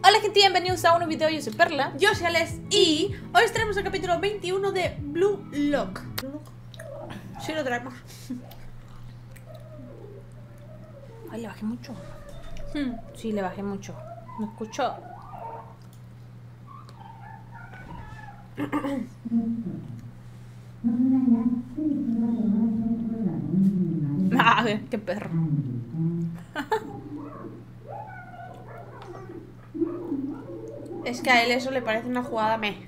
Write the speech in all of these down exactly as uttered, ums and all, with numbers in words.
Hola gente, bienvenidos a un nuevo video, yo soy Perla. Yo soy Alex y hoy estaremos en el capítulo veintiuno de Blue Lock. ¿Blue Lock? Sí, lo traemos. Ay, le bajé mucho. Hmm. Sí, le bajé mucho. ¿Me escuchó? Ah, qué perro. Es que a él eso le parece una jugada me.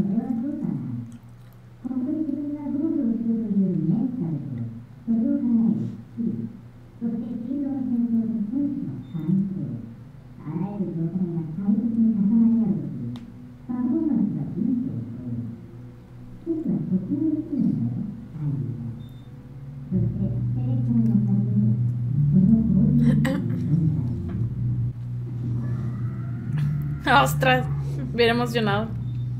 Ostras, bien emocionado.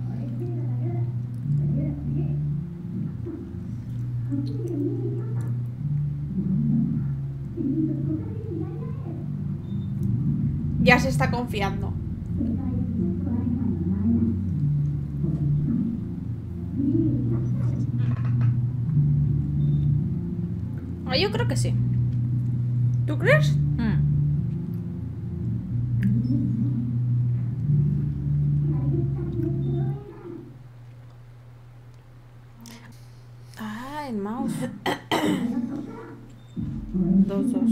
Ya se está confiando. Ah, yo creo que sí. ¿Tú crees? Mm. Ah, el mouse. Dos, dos.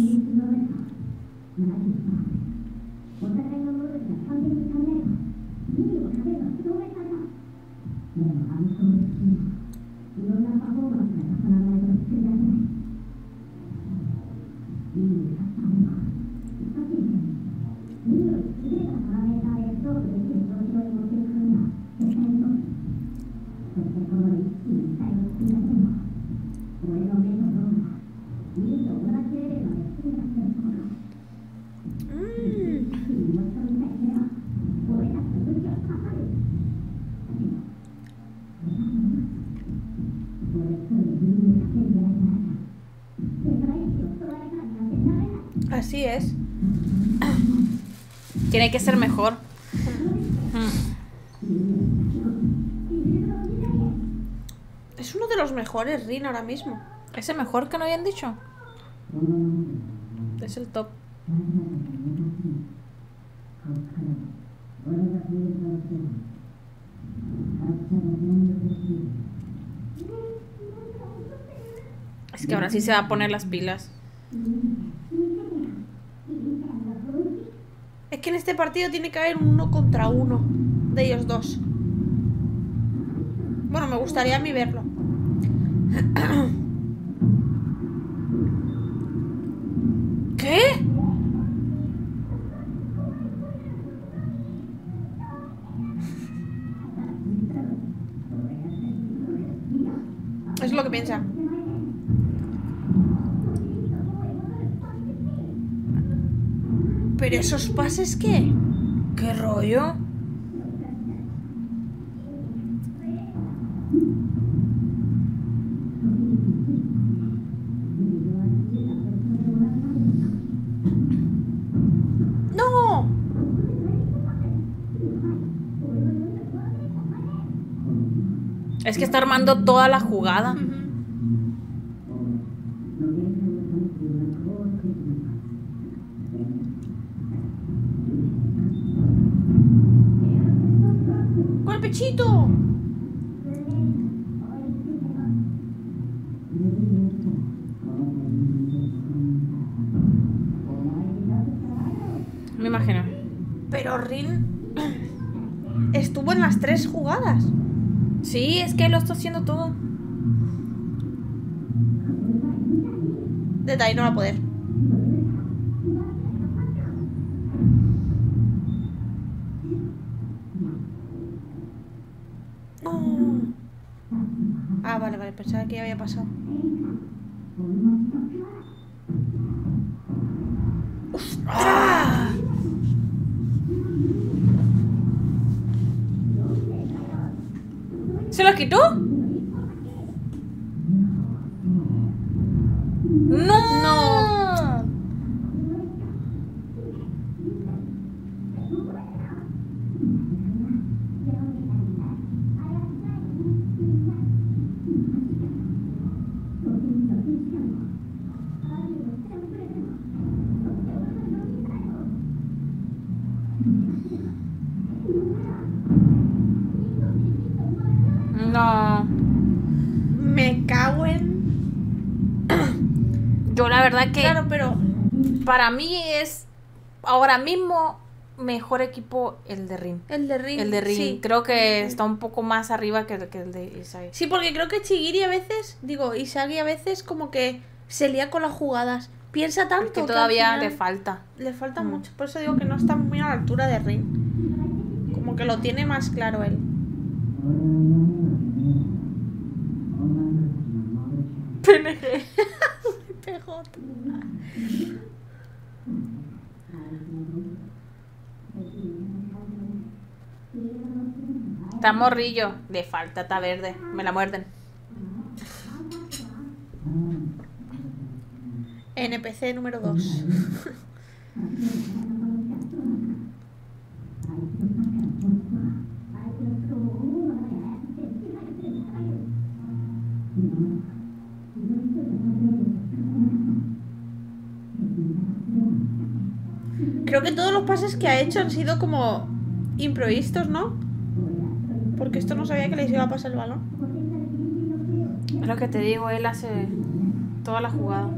Así es. Tiene que ser mejor. Es uno de los mejores Rin ahora mismo. ¿Es el mejor que no habían dicho? Es el top. Es que ahora sí se va a poner las pilas. Es que en este partido tiene que haber un uno contra uno de ellos dos. Bueno, me gustaría a mí verlo. ¿Qué? Es lo que piensa. Pero esos pases, ¿qué? ¿Qué rollo? ¡No! Es que está armando toda la jugada. ¡Con el pechito! Me imagino. Pero Rin estuvo en las tres jugadas. Sí, es que lo está haciendo todo. Desde ahí no va a poder. No. Ah, vale, vale, pensaba que ya había pasado. ¡Ah! ¿Se lo quitó? ¡No! No. No. Me cago en... Yo la verdad que Claro, pero... para mí es ahora mismo mejor equipo el de Rin. El de Rin. El de Rin. Sí. Creo que está un poco más arriba que, que el de Isai. Sí, porque creo que Chigiri a veces, digo, Isagi a veces como que se lía con las jugadas. Piensa tanto Es que que todavía al final le falta. le falta Mm. mucho. Por eso digo que no está muy a la altura de Rin. Como que lo tiene más claro él. P N G. P J. Está morrillo. Le falta, está verde. Me la muerden. N P C número dos. Creo que todos los pases que ha hecho han sido como improvistos, ¿no? Porque esto no sabía que les iba a pasar el balón. Es lo que te digo, él hace toda la jugada.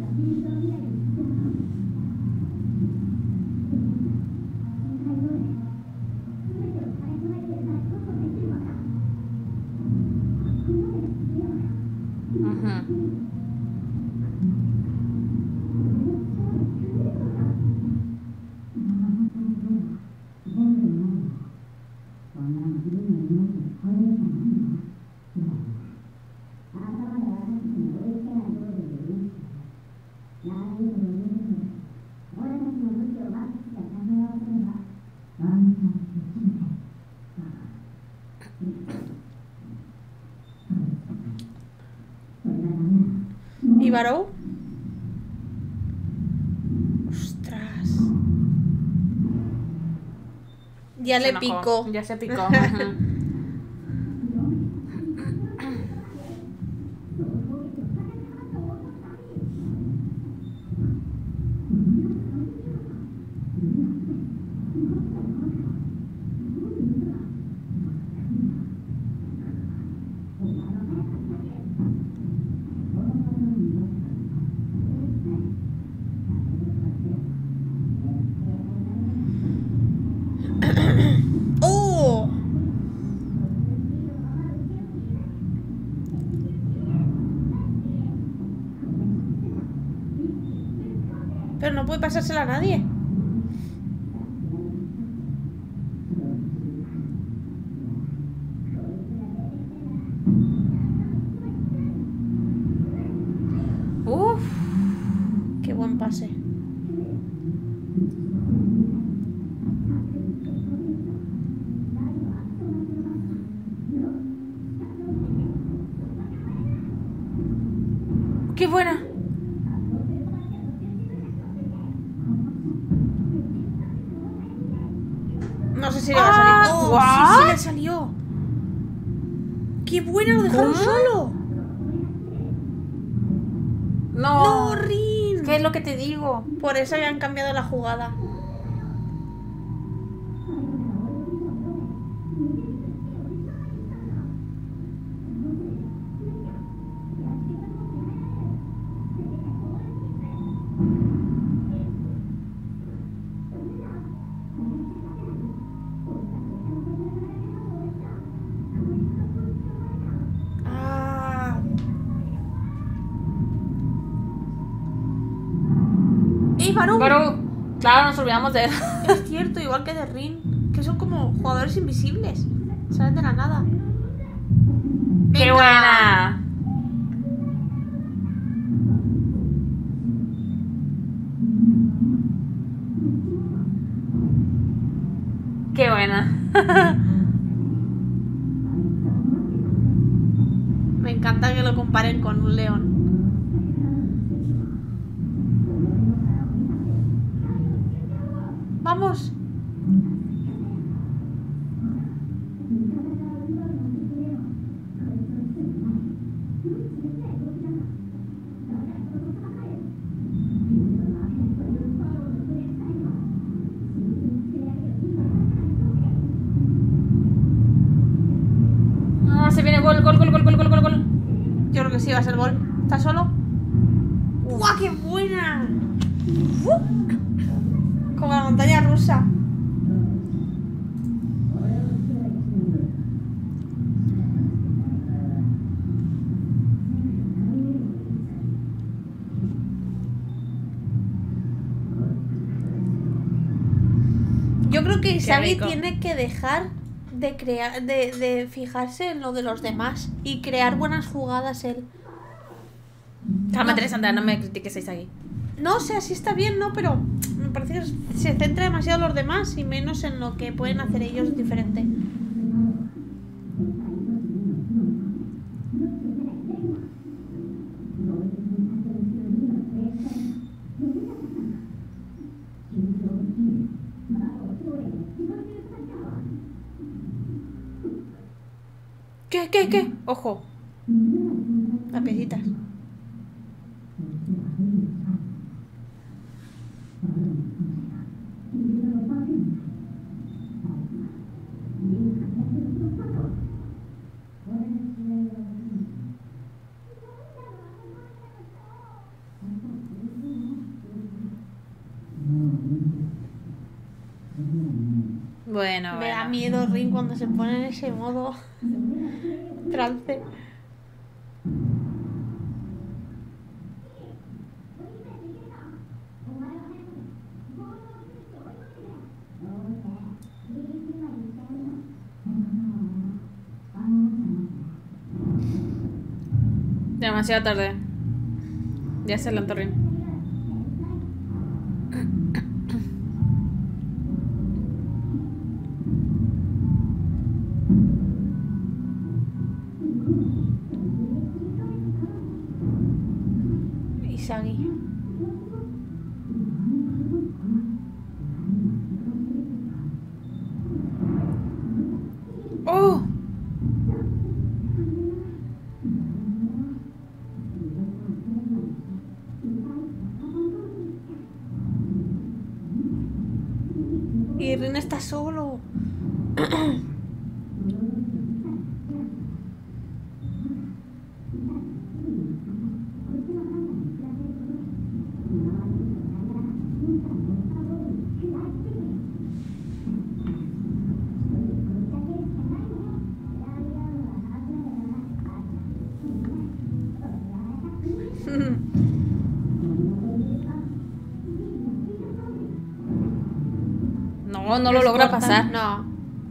Ujú. ¿Y Barou? Ostras. Ya Se le enojó. picó. Ya se picó. Ujú. ¡Oh! Pero no puede pasársela a nadie. Uf. Qué buen pase. Qué buena. No sé si le va a Ah, salir. ¡Oh! ¿what? Sí, sí le salió. ¡Qué buena! Lo dejaron ¿Cómo? solo. No. ¡No, Rin! ¿Qué es lo que te digo? Por eso habían cambiado la jugada. Ah. ¡Ey, Barou! Pero, claro, nos olvidamos de él. Es cierto, igual que de Rin, que son como jugadores invisibles. Salen de la nada. ¡Qué Venga. buena! ¡Qué buena! Me encanta que lo comparen con un león. ¡Vamos! No, se viene gol, gol, gol, gol. gol, gol, gol, gol. Yo creo que sí va a ser gol. ¿Estás solo? ¡Guau, qué buena! Uh, como la montaña rusa. Yo creo que Isagi tiene que dejar de crear, de, de fijarse en lo de los demás y crear buenas jugadas él. Calma, No. Teresa, anda, no me critiques a Isagi. No, o sea, sí está bien, ¿no? Pero me parece que se centra demasiado en los demás y menos en lo que pueden hacer ellos diferente. ¿Qué, qué, qué? Ojo. Las piecitas. Bueno, Me da bueno. miedo Rin cuando se pone en ese modo trance. Demasiado tarde. Ya se adelantó Rin. Isagi. ¡Oh! Y Rin está solo. No, no lo logra pasar. No.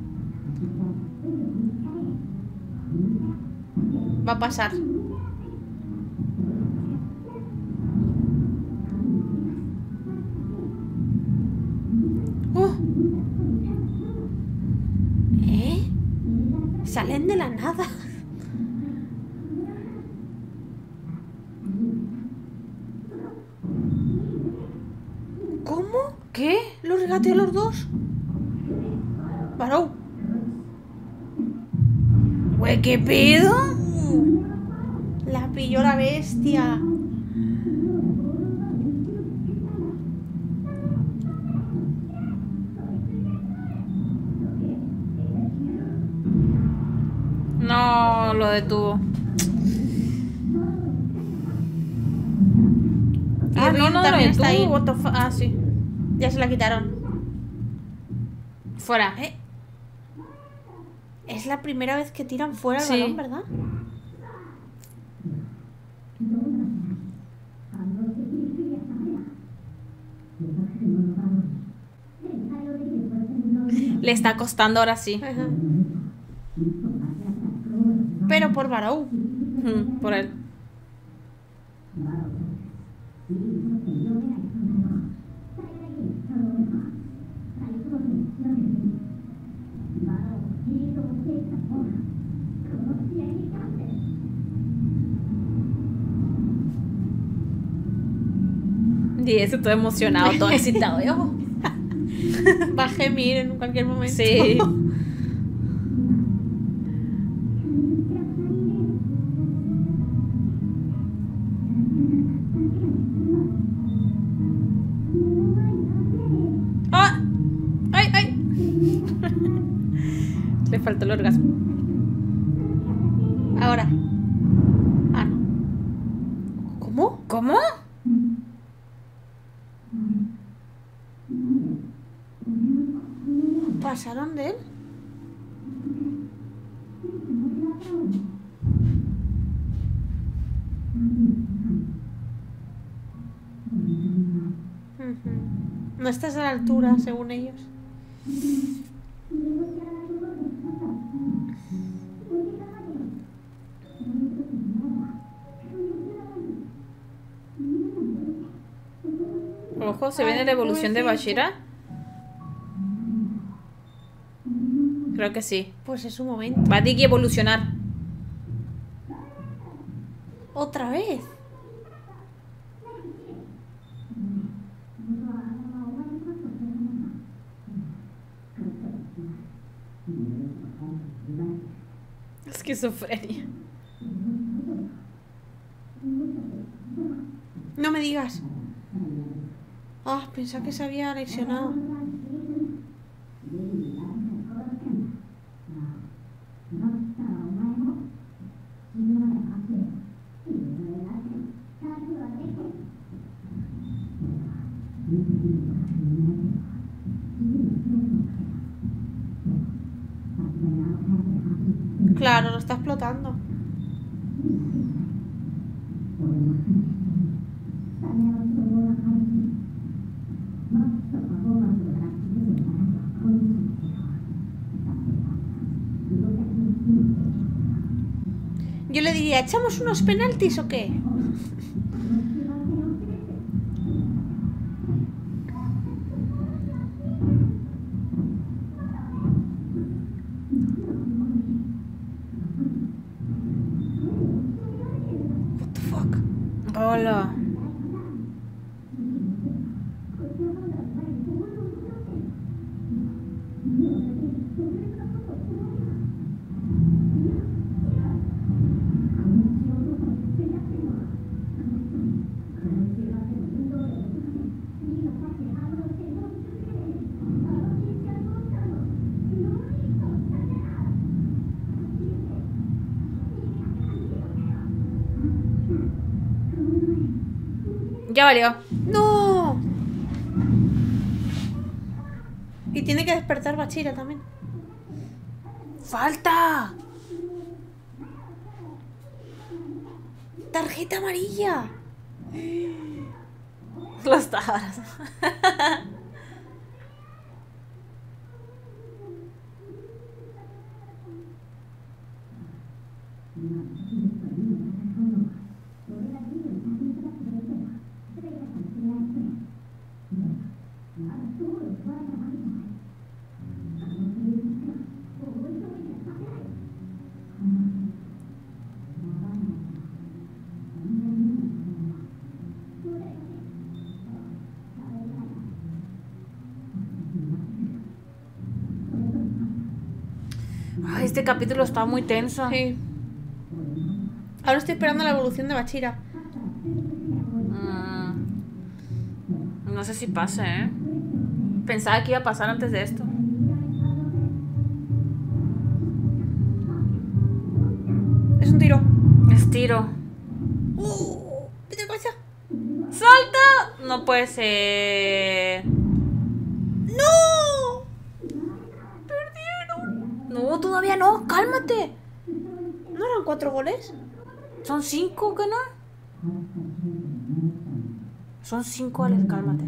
Va a pasar. ¡Oh! ¿Eh? Salen de la nada. ¿Cómo? ¿Qué? ¿Los regateó a los dos? Barou. Güey, ¿qué pedo? La pilló la bestia. No, lo detuvo. Ah, Rin no, no, lo también detuvo. está ahí. What the fu- Ah, sí. Ya se la quitaron. Fuera. ¿Eh? Es la primera vez que tiran fuera el Sí. balón, ¿verdad? Le está costando ahora sí. Ajá. Pero por Barou. Ujú, por él. Y eso todo emocionado, todo excitado. Yo. Va a gemir en cualquier momento. Sí. ¡Ah! ¡Ay, ay! Le faltó el orgasmo. Ahora. ¿Pasaron de él? No estás a la altura, según ellos. Ojo, ¿se viene la evolución de Bashira? Creo que sí. Pues es su momento. Va a Diggy evolucionar. ¿Otra vez? Esquizofrenia. No me digas. Ah, pensaba que se había lesionado. Claro, lo está explotando. Yo le diría, ¿echamos unos penaltis o qué? What the fuck? Hola. Ya valió. ¡No! Y tiene que despertar Bashira también. ¡Falta! ¡Tarjeta amarilla! Los tajaras. Ay, este capítulo está muy tenso. Sí. Ahora estoy esperando la evolución de Bashira. Mm, no sé si pase, ¿eh? Pensaba que iba a pasar antes de esto. Es un tiro. Es tiro. ¡Uh! ¡Vete a casa! ¡Salta! No puede ser. ¡No! No, todavía no. Cálmate. ¿No eran cuatro goles? Son cinco, ¿qué no? Son cinco, Alex, cálmate.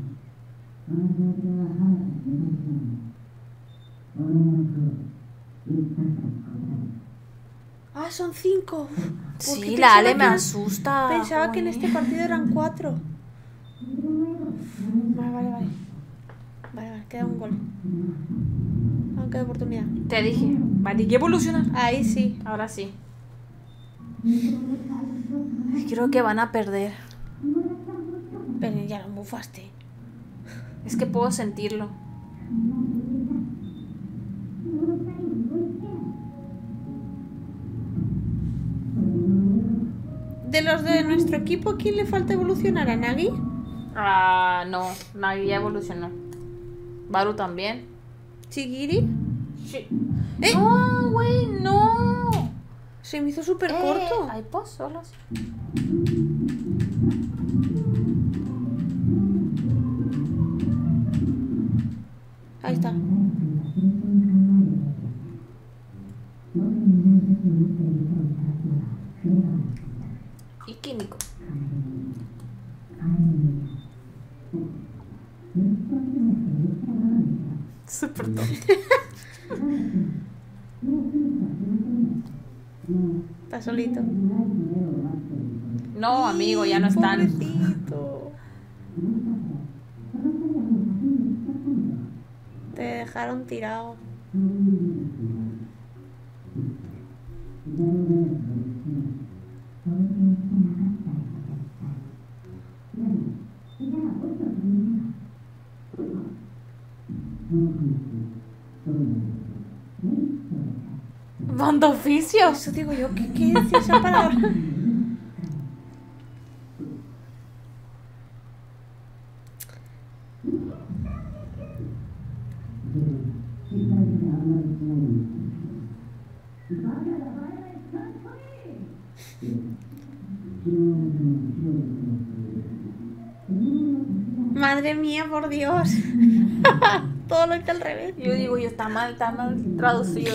Ah, son cinco. Sí, la Ale me asusta. Pensaba Joder. que en este partido eran cuatro. Vale, vale, vale. Vale, vale, queda un gol. Aún queda oportunidad. Te dije, vale, ¿qué evolucionar? Ahí sí. Ahora sí. Creo que van a perder. Pero ya lo bufaste. Es que puedo sentirlo. De los de nuestro equipo, ¿quién le falta evolucionar? ¿A Nagi? Ah, no, nadie ya evolucionó. Baru también. ¿Chigiri? Sí. ¡Eh! No, güey, no. Se me hizo súper Eh, corto. Hay pos solos. Ahí está. Y químico. Súper tonto. Está solito. No, amigo, ya no están. Pobrecito. Te dejaron tirado. Manda oficio. Eso digo yo, ¿qué, qué es esa palabra? Madre mía, por Dios. Todo lo está al revés. Yo digo, yo está mal, está mal traducido.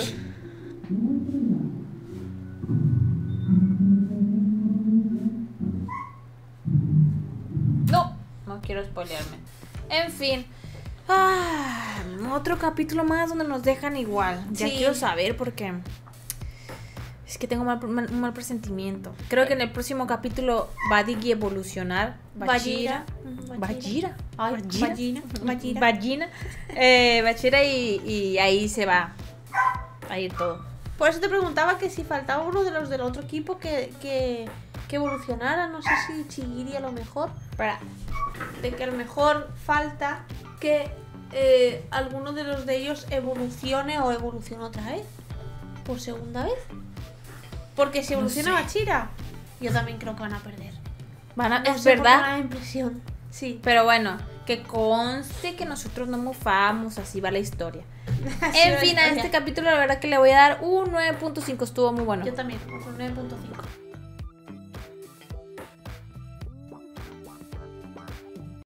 No, no quiero spoilearme. En fin. Ah, otro capítulo más donde nos dejan igual. Ya Sí. quiero saber porque es que tengo mal, mal- un mal presentimiento. Creo que en el próximo capítulo va a Diggy evolucionar. Bachira. Bachira. Ay, Bachira. Bachira. Bachira. Bachira. Eh, Bachira y, y ahí se va a ir todo. Por eso te preguntaba que si faltaba uno de los del otro equipo que, que, que evolucionara. No sé si Chigiri a lo mejor. Para. De que a lo mejor falta que eh, alguno de los de ellos evolucione o evolucione otra vez. Por segunda vez. Porque si No evoluciona sé. Bachira, yo también creo que van a perder. Van a- No es sé por qué me da verdad. la impresión. Sí. Pero bueno, que conste que nosotros no mofamos, así va la historia. Así En va la fin, a historia. este capítulo la verdad que le voy a dar un nueve punto cinco, estuvo muy bueno. Yo también, un nueve punto cinco.